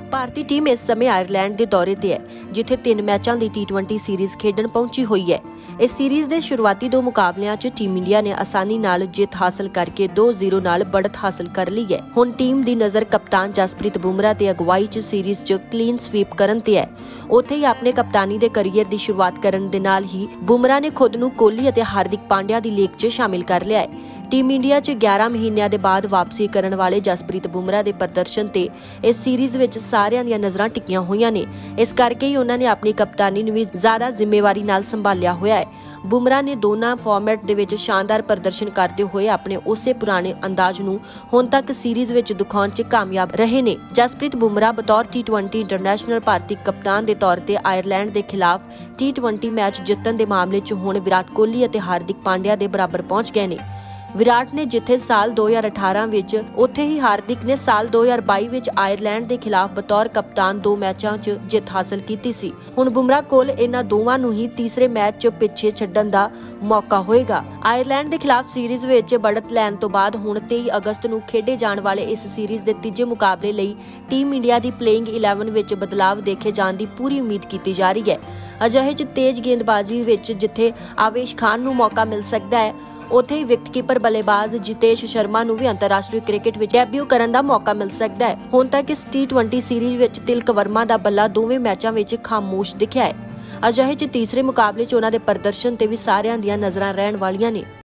ਭਾਰਤੀ team ਇਸ ਸਮੇਂ Ireland ਦੇ ਦੌਰੇ ਤੇ ਹੈ, ਜਿੱਥੇ 3 ਮੈਚਾਂ ਦੀ T20 ਸੀਰੀਜ਼ ਖੇਡਣ ਪਹੁੰਚੀ ਹੋਈ ਹੈ। ਇਸ ਸੀਰੀਜ਼ ਦੇ ਸ਼ੁਰੂਆਤੀ 2 ਮੁਕਾਬਲਿਆਂ 'ਚ ਟੀਮ ਇੰਡੀਆ ਨੇ ਆਸਾਨੀ ਨਾਲ ਜਿੱਤ ਹਾਸਲ ਕਰਕੇ 2-0 ਨਾਲ बढ़त हासिल कर ली है। ਹੁਣ ਟੀਮ ਦੀ ਨਜ਼ਰ ਕਪਤਾਨ ਜਸਪ੍ਰੀਤ ਬੁਮਰਾਹ ਤੇ ਅਗਵਾਈ 'ਚ ਸੀਰੀਜ਼ 'ਚ ਕਲੀਨ ਸਵੀਪ ਕਰਨ ਤੇ ਹੈ। ਉੱਥੇ ਹੀ ਆਪਣੇ ਕਪਤਾਨੀ ਦੇ ਕੈਰੀਅਰ ਦੀ ਸ਼ੁਰੂਆਤ ਕਰਨ ਦੇ ਨਾਲ ਹੀ ਬੁਮਰਾਹ ਨੇ ਖੁਦ ਨੂੰ ਕੋਹਲੀ ਅਤੇ ਹਾਰਦਿਕ ਪਾਂਡਿਆ ਦੀ ਲੀਗ 'ਚ ਸ਼ਾਮਿਲ ਕਰ ਲਿਆ ਹੈ। ਟੀਮ ਇੰਡੀਆ 'ਚ 11 ਮਹੀਨਿਆਂ ਦੇ ਬਾਅਦ ਵਾਪਸੀ ਕਰਨ ਵਾਲੇ ਜਸਪ੍ਰੀਤ ਬੁਮਰਾਹ ਦੇ ਪ੍ਰਦਰਸ਼ਨ ਤੇ ਇਸ ਸੀਰੀਜ਼ ਵਿੱਚ ਸਾਰਿਆਂ ਦੀਆਂ ਨਜ਼ਰਾਂ ਟਿਕੀਆਂ ਹੋਈਆਂ ਨੇ। ਇਸ ਕਰਕੇ ਹੀ ਉਹਨਾਂ ਨੇ ਆਪਣੀ ਕਪਤਾਨੀ ਨੂੰ ਵੀ ਜ਼ਿਆਦਾ ਜ਼ਿੰਮੇਵਾਰੀ ਨਾਲ ਸੰਭਾਲਿਆ ਹੋਇਆ ਹੈ। ਬੁਮਰਾਹ ਨੇ ਦੋਨਾਂ ਫਾਰਮੈਟ ਦੇ ਵਿੱਚ ਸ਼ਾਨਦਾਰ ਪ੍ਰਦਰਸ਼ਨ ਕਰਦੇ ਹੋਏ ਆਪਣੇ ਉਸੇ ਪੁਰਾਣੇ ਅੰਦਾਜ਼ ਨੂੰ ਹੁਣ ਤੱਕ ਸੀਰੀਜ਼ ਵਿੱਚ ਦਿਖਾਉਣ 'ਚ ਕਾਮਯਾਬ ਰਹੇ ਨੇ। ਜਸਪ੍ਰੀਤ ਬੁਮਰਾਹ ਬਤੌਰ T20 ਇੰਟਰਨੈਸ਼ਨਲ ਭਾਰਤੀ ਕਪਤਾਨ ਦੇ ਤੌਰ ਤੇ ਆਇਰਲੈਂਡ ਦੇ ਖਿਲਾਫ T20 ਮੈਚ ਜਿੱਤਣ ਦੇ ਮਾਮਲੇ 'ਚ ਹੁਣ ਵਿਰਾਟ ਕੋਹਲੀ ਅਤੇ ਹਾਰਦਿਕ ਪਾਂਡਿਆ ਦੇ ਬਰਾਬਰ ਪਹੁੰਚ ਗਏ ਨੇ। ਵਿਰਾਟ ਨੇ ਜਿੱਥੇ ਸਾਲ 2018 ਵਿੱਚ, ਉੱਥੇ ਹੀ ਹਾਰਦਿਕ ਨੇ ਸਾਲ 2022 ਵਿੱਚ ਆਇਰਲੈਂਡ ਦੇ ਖਿਲਾਫ ਬਤੌਰ ਕਪਤਾਨ 2 ਮੈਚਾਂ 'ਚ ਜਿੱਤ ਹਾਸਲ ਕੀਤੀ ਸੀ। ਹੁਣ ਬੁਮਰਾਹ ਕੋਲ ਇਹਨਾਂ ਦੋਵਾਂ ਨੂੰ ਹੀ ਤੀਸਰੇ ਮੈਚ 'ਚ ਪਿੱਛੇ ਛੱਡਣ ਦਾ ਮੌਕਾ ਹੋਏਗਾ। ਆਇਰਲੈਂਡ ਦੇ ਖਿਲਾਫ ਸੀਰੀਜ਼ ਵਿੱਚ बढ़त ਲੈਣ ਤੋਂ ਬਾਅਦ ਹੁਣ 23 ਅਗਸਤ ਨੂੰ ਖੇਡੇ ਜਾਣ ਵਾਲੇ ਇਸ ਸੀਰੀਜ਼ ਦੇ ਤੀਜੇ ਮੁਕਾਬਲੇ ਲਈ ਟੀਮ ਇੰਡੀਆ ਦੀ ਪਲੇਇੰਗ 11 ਵਿੱਚ ਬਦਲਾਵ ਦੇਖੇ ਜਾਣ ਦੀ ਪੂਰੀ ਉਮੀਦ ਕੀਤੀ ਜਾ ਰਹੀ ਹੈ। ਅਜਿਹੇ 'ਚ ਤੇਜ਼ ਗੇਂਦਬਾਜ਼ੀ ਵਿੱਚ ਜਿੱਥੇ ਆਵੇਸ਼ ਖਾਨ ਨੂੰ ਮੌਕਾ ਮਿਲ ਸਕਦਾ ਹੈ, ਉੱਥੇ ਹੀ ਵਿਕਟਕੀਪਰ ਬੱਲੇਬਾਜ਼ ਜਿਤੇਸ਼ ਸ਼ਰਮਾ ਨੂੰ ਵੀ ਅੰਤਰਰਾਸ਼ਟਰੀ ਕ੍ਰਿਕਟ ਵਿੱਚ ਡੈਬਿਊ ਕਰਨ ਦਾ ਮੌਕਾ ਮਿਲ ਸਕਦਾ ਹੈ। ਹੁਣ ਤੱਕ ਇਸ T20 ਸੀਰੀਜ਼ ਵਿੱਚ ਤਿਲਕ ਵਰਮਾ ਦਾ ਬੱਲਾ ਦੋਵੇਂ ਮੈਚਾਂ ਵਿੱਚ ਖਾਮੋਸ਼ ਦਿਖਿਆ ਹੈ। ਅਜਿਹੇ 'ਚ ਤੀਸਰੇ ਮੁਕਾਬਲੇ 'ਚ ਉਹਨਾਂ ਦੇ ਪ੍ਰਦਰਸ਼ਨ ਤੇ ਵੀ ਸਾਰਿਆਂ ਦੀਆਂ ਨਜ਼ਰਾਂ ਰਹਿਣ ਵਾਲੀਆਂ ਨੇ।